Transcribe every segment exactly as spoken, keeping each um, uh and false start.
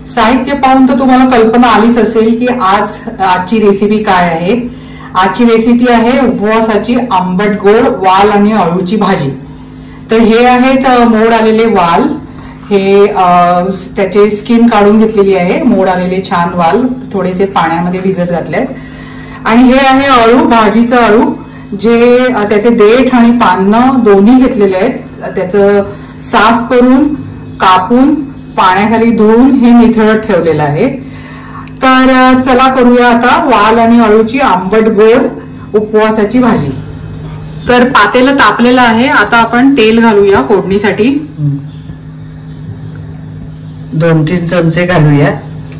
साहित्य पाहून तर तुम्हाला कल्पना आलीच असेल की आज आजची रेसिपी काय आहे। आजची रेसिपी आहे उपवासाची आंबट गोड वाल आणि अळूची भाजी। तर हे आहेत मोड आलेले वाल, हे त्याचे स्किन काढून घेतलेली आहे। मोड आलेले छान वाल थोडेसे पाण्यामध्ये भिजत घातलेत। आणि हे आहे अळू, भाजीचं अळू, जे त्याचे देठ आणि पानं दोन्ही घेतलेले आहेत। त्याचं साफ करून कापून पाण्याखाली धुवून हे निथळत ठेवलेलं आहे। तर चला करूया आता वाल आणि अळूची आंबट गोड उपवासाची भाजी। तर पातेलं तापलेलं आहे, आता आपण तेल घालूया फोडणीसाठी। दोन तीन चमचे घालूया।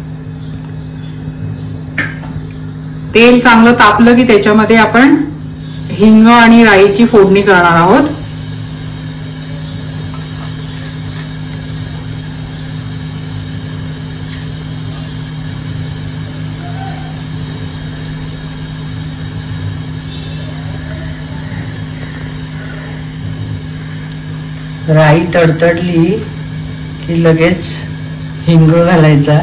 तेल चांगलं तापलं की त्याच्यामध्ये आपण हिंग आणि राईची फोडणी करणार आहोत। राई तडतडली की लगेच हिंग घालायचा।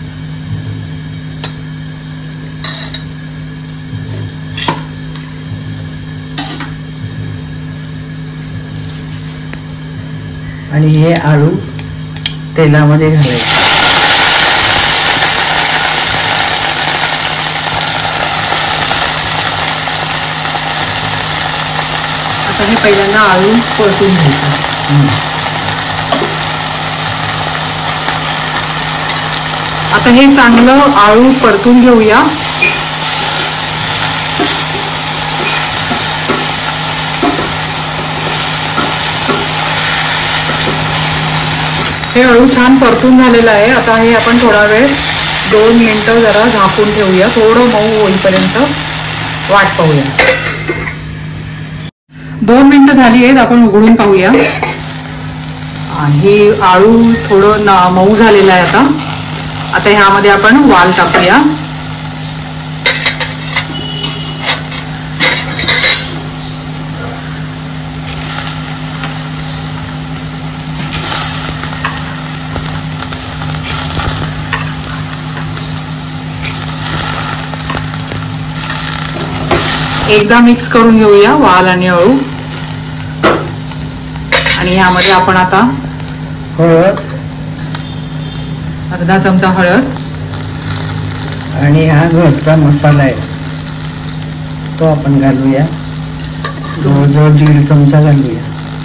आणि हे आळू तेलामध्ये घालायचे। आता हे पहिल्यांदा आळू परतून घ्यायचं। आता हे चांगलं आळू परतून घेऊया। हे अळू छान परतून झालेलं आहे। आता हे आपण थोडा वेळ दोन मिनिटं जरा झाकून ठेवूया, थोडं मऊ होईपर्यंत वाट पाहूया। दोन मिनिटं झाली आहेत, आपण उघडून पाहूया। हे आळू थोडं मऊ झालेलं आहे। आता आता ह्यामध्ये आपण वाल टाकूया। एकदा मिक्स करून घेऊया वाल आणि अळू। आणि यामध्ये आपण आता हळद, अर्धा चमचा हळद, आणि हा घरचा मसाला आहे तो आपण घालूया। जवळजवळ दीड चमचा घालूया।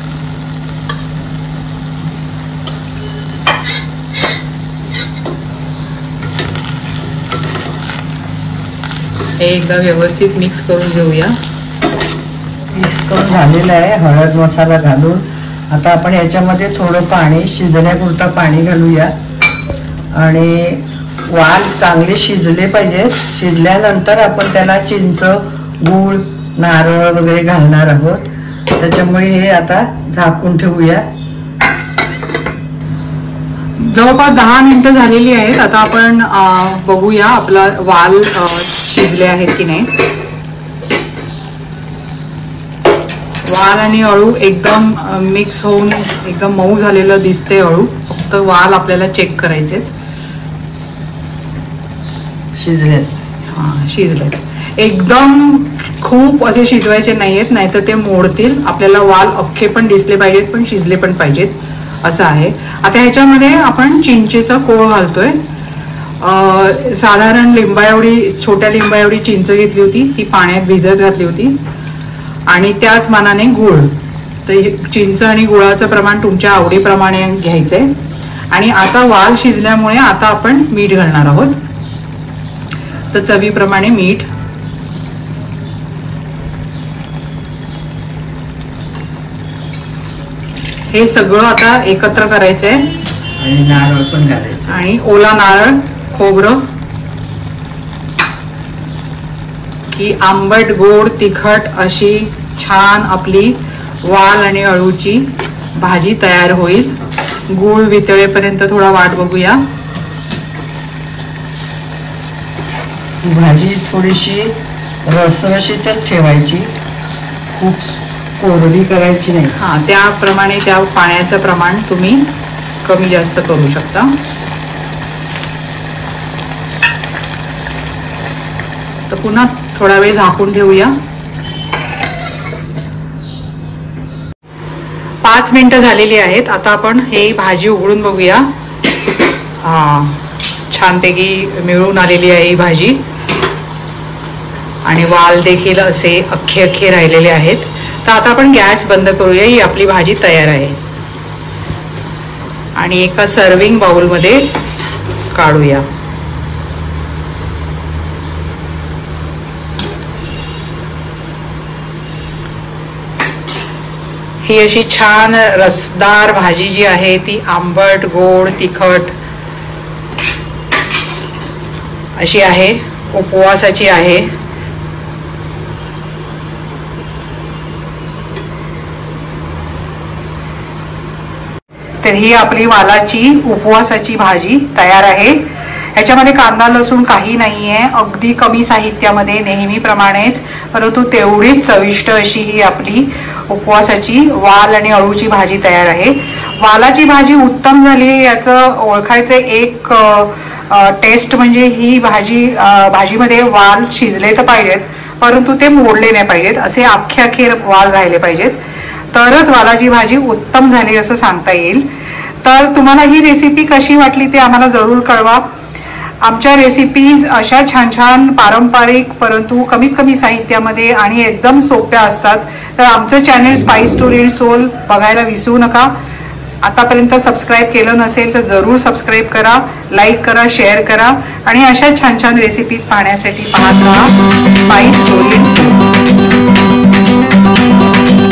हे एकदा व्यवस्थित मिक्स करून घेऊया। मिक्स करून झालेलं आहे हळद मसाला घालून। आता आपण याच्यामध्ये थोडं पाणी, शिजण्यापुरतं पाणी घालूया। आणि वाल चांगले शिजले पाहिजे। शिजल्यानंतर आपण त्याला चिंच, गूळ, नारळ वगैरे घालणार आहोत। त्याच्यामुळे हे आता झाकून ठेवूया। जवळपास दहा मिनिटं झालेली आहेत। आता आपण बघूया आपला वाल शिजले आहेत की नाही। वाल आणि अळू एकदम मिक्स होऊन एकदम मऊ झालेलं दिसते अळू। फक्त वाल आपल्याला चेक करायचे। शिजले, हा शिजले। एकदम खूप असे शिजवायचे नाहीयेत, नाहीतर ते मोडतील। आपल्याला वाल अख्खे पण दिसले पाहिजेत पण शिजले पण पाहिजेत असं आहे। आता ह्याच्यामध्ये आपण चिंचेचा कोळ घालतोय। साधारण लिंबा एवढी, छोट्या लिंबा एवढी चिंच घेतली होती, ती पाण्यात भिजत घातली होती। आणि त्याच मानाने गूळ, तर चिंच आणि गुळाचं प्रमाण तुमच्या आवडीप्रमाणे घ्यायचंय। आणि आता वाल शिजल्यामुळे आता आपण मीठ घालणार आहोत। तर चवीप्रमाणे मीठ, हे सगळं आता एकत्र करायचंय। आणि नारळ पण घालायचं, आणि ओला नारळ, खोबरं, की आंबट गोड तिखट अशी छान आपली वाल आणि अळूची भाजी तयार होईल। गूळ वितळेपर्यंत थोडा वाट बघूया। भाजी थोडीशी रसरशीतच ठेवायची, खूप कोरडी करायची नाही। हा, त्याप्रमाणे त्या पाण्याचं प्रमाण तुम्ही कमी जास्त करू शकता। तर पुन्हा थोडा वेळ झाकून ठेवूया. पाच मिनिटं झालेली आहेत. आता आपण हे भाजी उघडून बघूया. हा, छानपैकी मिळून आलेली आहे ही भाजी आणि वाल देखील असे अख्खे अख्खे राहिलेले आहेत. तर आता आपण गॅस बंद करूया. ही आपली भाजी तयार आहे आणि एका सर्विंग बाउलमध्ये काढूया. ही अशी छान रसदार भाजी जी आहे ती आंबट गोड तिखट अशी आहे, उपवासाची आहे. तर ही आपली वालाची उपवासाची भाजी तयार आहे. ह्याच्यामध्ये कांदा लसूण काही नाहीये, अगदी कमी साहित्यामध्ये नेहमीप्रमाणेच, परंतु तेवढीच चविष्ट अशी ही आपली उपवासाची वाल आणि अळूची भाजी तयार आहे. वालाची भाजी उत्तम झाली याचं ओळखायचं एक टेस्ट म्हणजे ही भाजी भाजीमध्ये वाल शिजले तर पाहिजेत, परंतु ते मोडले नाही पाहिजेत, असे अख्खे अख्खे वाल राहिले पाहिजेत, तरच वालाची भाजी उत्तम झाली असं सांगता येईल. तर तुम्हाला ही रेसिपी कशी वाटली ते आम्हाला जरूर कळवा. आमच्या रेसिपीज अशा छान छान पारंपरिक परंतु कमीत कमी साहित्यामध्ये आणि एकदम सोप्या असतात. तर आमचं channel spice story and soul बघायला विसरू नका. आतापर्यंत सबस्क्राईब केलं नसेल तर जरूर सबस्क्राईब करा, लाईक करा, शेअर करा आणि अशा छान छान रेसिपीज पाहण्यासाठी पाहत राहा स्पाइस स्टोरी अँड सोल.